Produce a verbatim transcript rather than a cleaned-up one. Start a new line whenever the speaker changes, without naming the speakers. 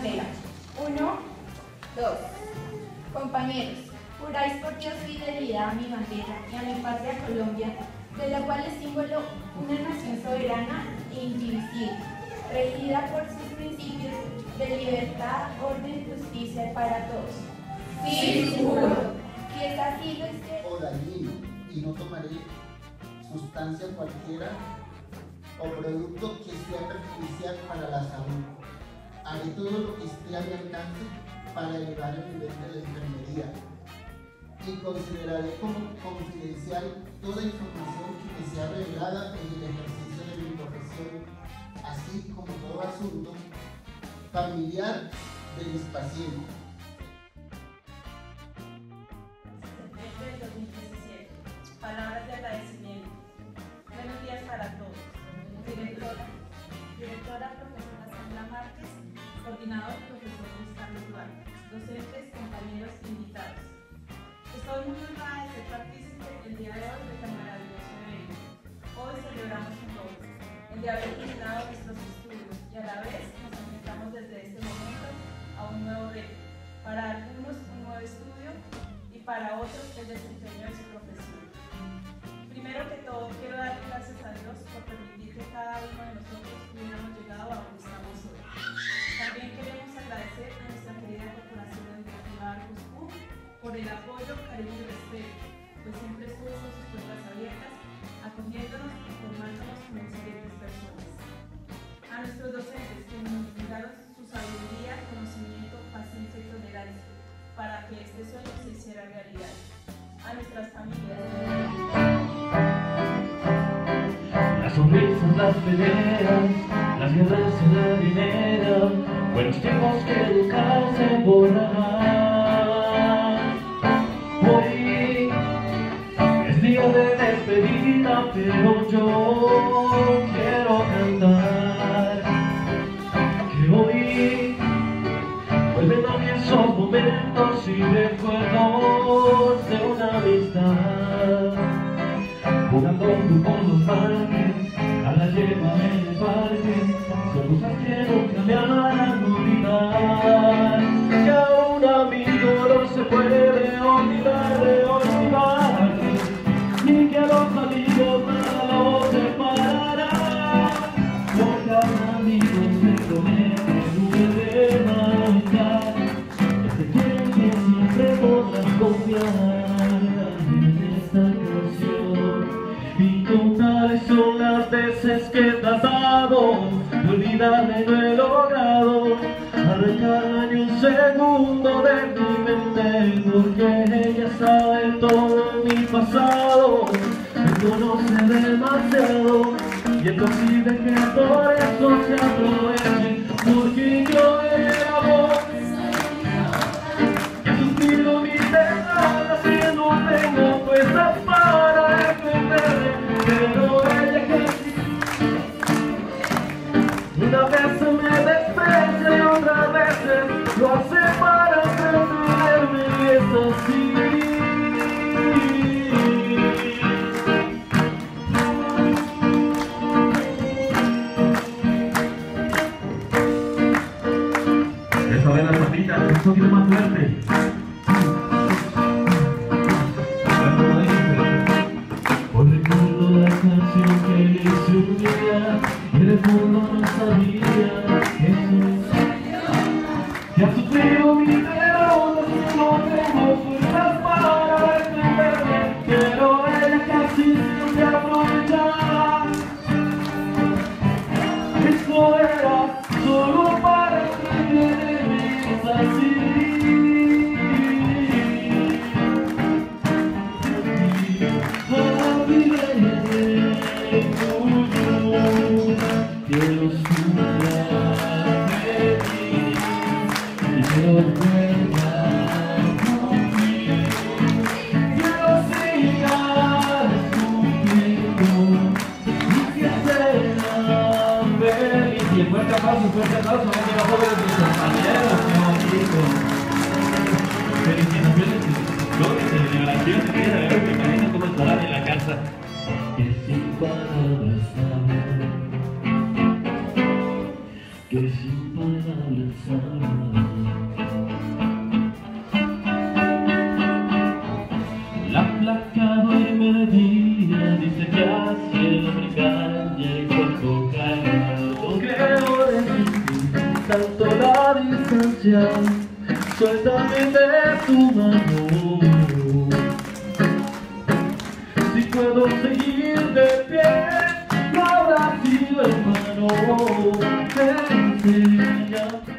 candela. Uno, dos. Compañeros, juráis por Dios fidelidad a mi bandera y a mi patria Colombia, de la cual es símbolo una nación soberana e indivisible, regida por sus principios de libertad, orden y justicia para todos. Sí, juro. Si es así, lo hice.
O dañino, y no tomaré sustancia cualquiera o producto que sea perjudicial para la salud. Haré todo lo que esté a mi alcance para elevar el nivel de la enfermería y consideraré como confidencial toda información que me sea revelada en el ejercicio de mi profesión, así como todo asunto familiar de mis pacientes.
Del dos mil diecisiete. Palabras de agradecimiento. Buenos días para todos. Directora, directora profesora Sandra Márquez, coordinador profesor Luis Carlos Duarte, docentes, compañeros invitados. Estoy muy honrada de ser partícipe el día de hoy de tan maravilloso evento. Hoy celebramos un logro, el de haber terminado nuestros estudios y a la vez nos enfrentamos desde este momento a un nuevo reto, para algunos un nuevo estudio y para otros el desempeño de su profesión. Primero que todo, quiero dar gracias a Dios por permitir que cada uno de nosotros hubiéramos llegado a donde estamos hoy. También queremos agradecer a nuestra querida Corporación Educativa Arcos U por el apoyo, cariño y respeto, pues siempre estuvo con sus puertas abiertas, acogiéndonos y formándonos como excelentes personas. A nuestros docentes que nos brindaron su sabiduría, conocimiento, paciencia y tolerancia para que este sueño se hiciera realidad. A nuestras familias.
Las sonrisas, las peleas, las guerras y la dinero, buenos tiempos que educarse borrarán. Hoy es día de despedida, pero yo quiero cantar que hoy vuelven a mí esos momentos y recuerdos de una amistad. Jugando tú por los parques, a la yegua en el parque, son cosas que nunca me harán olvidar. Que a un amigo no se puede olvidar de olvidar, ni que a los amigos nada los separará. Porque a un amigo se promete nunca de marcar, es de quien que siempre podrás confiar. Incontables son las veces que he tratado de olvidarme, no he logrado arrancar ni un segundo de mi mente, porque ella sabe todo mi pasado, me conoce demasiado y es posible que por eso se aproveche, porque yo era vos y he sufrido mi temor y no tengo fuerzas para defenderme. Pero ella que sí, una vez me desprecia y otras veces lo hace para defenderme y es así. Eso de las papitas, un poquito más fuerte. La canción que le hice un día y en el fondo no sabía eso, que ha sufrido mi derrota y no tengo fuerzas para defenderme, pero ella casi siempre aprovechaba. Esto era solo para entretenerme, es así. Quiero sumar feliz y quiero jugar conmigo. Quiero seguir sufriendo y que sea feliz. Y el fuerte aplauso, un fuerte aplauso, no quiero apoyo de mis compañeros, qué bonito. Felicitaciones y flores de liberación, se quiere saber, me imagino cómo estarán en la casa. Que sin palabras hablar, que sin palabras hablar. distancia, suéltame de tu mano. Si puedo seguir de pie, no habrá sido en vano. Me enseña